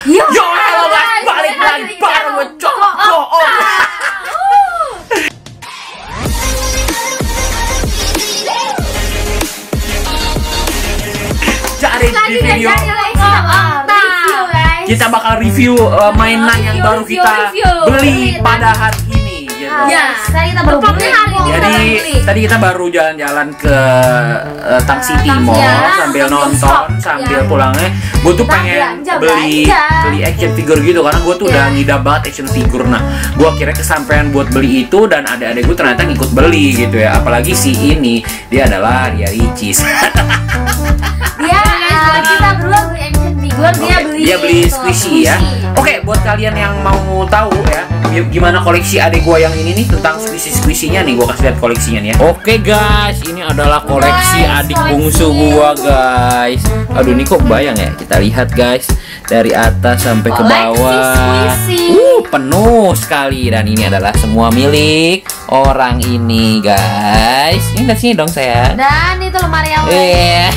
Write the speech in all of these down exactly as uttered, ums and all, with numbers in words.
Yo, Yo, halo guys, balik lagi bareng gue Coko. Jadi di video kita bakal review uh, mainan yang baru kita beli pada hari ini. Gitu. Ya, tadi kita baru beli. Jadi tadi kita baru jalan-jalan ke uh, Tang City Mall sambil nonton sambil pulangnya. Gue tuh pengen beli beli action figure gitu karena gue tuh udah ngidam banget action figure. Nah, gue kira kesampaian buat beli itu dan adik-adik gue ternyata ngikut beli gitu ya. Apalagi si ini dia adalah Ria Ricis. Dia kita berdua beli action figure, dia beli dia beli squishy ya. Oke, buat kalian yang mau tahu ya gimana koleksi adik gua yang ini nih tentang squishy-squishy-nya nih, gua kasih lihat koleksinya nih ya. Oke guys, ini adalah koleksi adik bungsu gua guys. Aduh, ini kok bayang ya? Kita lihat guys, dari atas sampai ke bawah. Uh, penuh sekali dan ini adalah semua milik orang ini guys. Ini dari sini dong saya. Dan itu lemari yang Iya.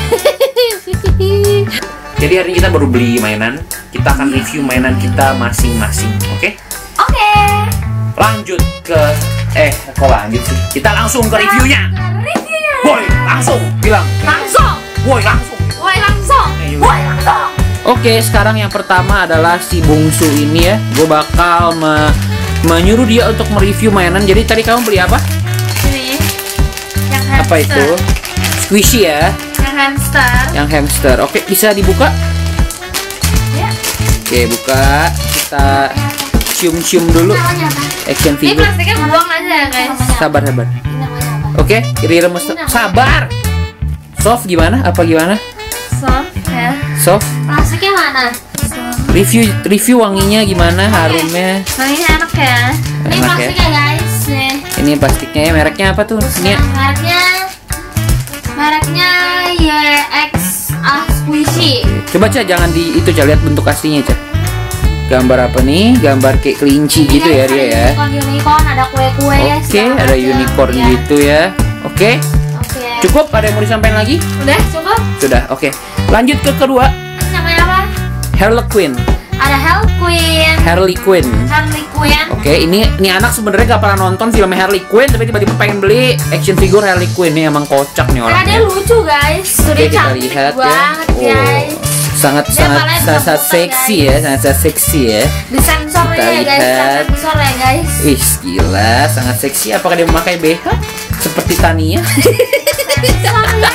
Jadi hari ini kita baru beli mainan. Kita akan review mainan kita masing-masing, oke? Okay? Oke. Okay. Lanjut ke eh kok lanjut sih? Kita langsung ke reviewnya. Reviewnya. Woi, langsung bilang. Langsung. Woi, langsung. Woi, langsung. Woi, langsung. Oke, sekarang yang pertama adalah si bungsu ini ya. Gue bakal me menyuruh dia untuk mereview mainan. Jadi tadi kamu beli apa? Ini. Yang hamster. Apa itu? Squishy ya. Yang hamster. Yang hamster. Oke, bisa dibuka? Ya. Oke, buka. Kita cium-cium dulu. Action Ini figure. plastiknya buang aja ya guys. Sabar, sabar. Oke, diremes. Sabar. Soft gimana? Apa gimana? Soft ya. Soft. Plastiknya mana? Review review wanginya gimana? Harumnya. Wanginya enak ya. Ini Enak ya. plastiknya guys. Nih. Ini plastiknya ya, mereknya apa tuh? Ini Mereknya Mereknya Y X A Squishy. coba Ca, jangan di itu Ca, lihat bentuk aslinya Ca. Gambar apa nih? Gambar kayak kelinci gitu ya dia ya. Unicorn, ada kue-kue. Oke, ada unicorn ya. gitu ya. Oke. Oke. Cukup? Ada yang mau disampaikan lagi? Udah cukup? Sudah. Oke. Lanjut ke kedua. Ini namanya apa? Harley Quinn. Ada Harley Quinn. Harley Quinn. Harley Quinn. Oke, ini ini anak sebenarnya gak pernah nonton film Harley Quinn tapi tiba-tiba pengen beli action figure Harley Quinn. Nih emang kocak nih Karena dia orangnya. lucu guys. Oke, Dia kita cantik lihat ya. banget guys. sangat Dia sangat palanya sangat, sangat berputar, seksi guys. ya, sangat sangat seksi ya. Di sensor Kita ya guys. lihat. Sensor ya guys. Wih, gila, sangat seksi. Apakah dia memakai B H seperti Tania? Sensor ya.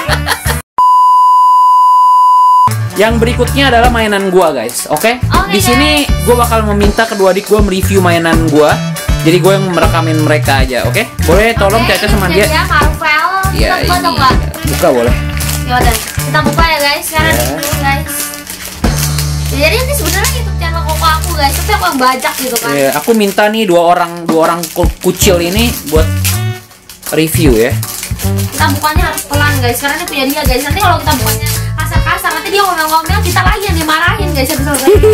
Yang berikutnya adalah mainan gua, guys. Oke? Oke, Di sini gua bakal meminta kedua adik gua mereview mainan gua. Jadi gua yang merekamin mereka aja, oke? Boleh tolong Oke, Caca ini sama dia. dia Marvel. Ya, Kita buka ini. atau enggak? Buka boleh. Ya udah, kita buka ya guys. Sekarang Ya. dulu guys. Jadi ini sebenarnya YouTube channel koko aku guys, tapi aku yang bajak gitu kan. Ya, aku minta nih dua orang dua orang ku- kucil ini buat review ya. Kita bukanya harus pelan guys, karena ini punya dia guys. Nanti kalau kita bukanya kasar-kasar, nanti dia ngomel-ngomel, kita lagi yang dimarahin guys. Ya betul guys.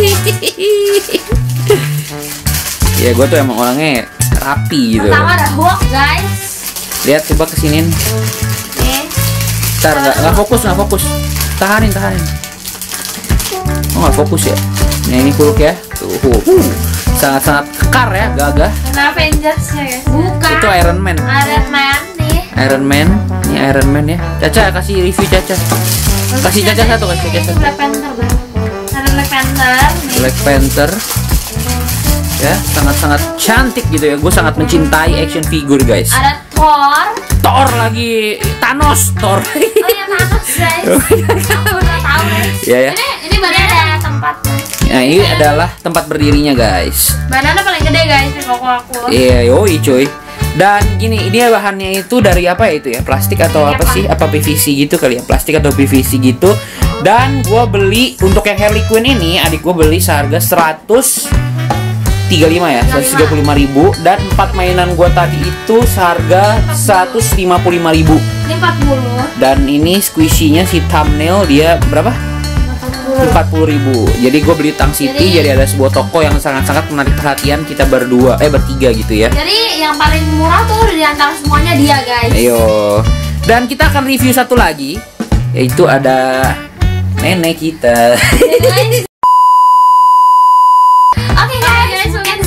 Ya, gua tuh emang orangnya rapi gitu. Pertama ada Hulk guys. Lihat coba kesinin. Nih. Ntar nggak nggak fokus nggak fokus. Tahanin tahanin. Oh nggak fokus ya. Nah ini Hulk ya. Tuh. Uh, sangat sangat kekar ya, gagah. Ada Avengers ya guys. Bukan. Itu Iron Man. Iron Man nih. Iron Man. Ini Iron Man ya. Caca kasih review Caca. Kasih Caca satu kasih Caca Ini satu. Black Panther bang. Ada Black Panther. Nih. Black Panther. Ya sangat sangat cantik gitu ya. Gue sangat mencintai action figure guys. Ada Thor. Thor lagi. Thanos Thor. Oh ya Thanos guys. Aku nggak tahu guys. Ya ya. Ini ini badannya ada tempat. Nah ini adalah tempat berdirinya guys. Badannya paling gede guys di koko aku. Iya, yoi cuy. Dan gini, ini bahannya itu dari apa ya itu ya? Plastik atau Ini apa apa? sih? Apa P V C gitu kali ya? Plastik atau P V C gitu. Dan gua beli untuk yang Harley Quinn ini, adik gua beli seharga seratus tiga puluh lima ya, seratus tiga puluh lima ribu. Dan empat mainan gua tadi itu seharga seratus lima puluh lima ribu. Ini empat puluh. Dan ini squishy-nya si thumbnail dia berapa? empat puluh ribu. Jadi gue beli Tang City, Jadi- jadi ada sebuah toko yang sangat-sangat menarik perhatian kita berdua, eh bertiga gitu ya. Jadi yang paling murah tuh di antara semuanya dia guys. Ayo. Dan kita akan review satu lagi, yaitu ada nenek kita. Jadi, guys,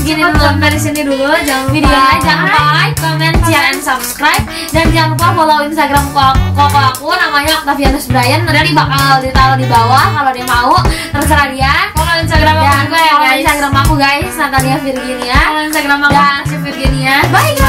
segini dulu sampai di sini dulu. Jangan lupa videonya, jangan lupa like, comment, share, and subscribe, dan jangan lupa follow Instagram koko aku namanya Octavianus Brian. Nanti bakal ditaruh di bawah kalau dia mau, terserah dia. Follow Instagram aku Dan juga ya follow guys. Instagram aku guys, Natalia Virginia. Follow Instagram aku Dan Tasya Virginia. bye guys.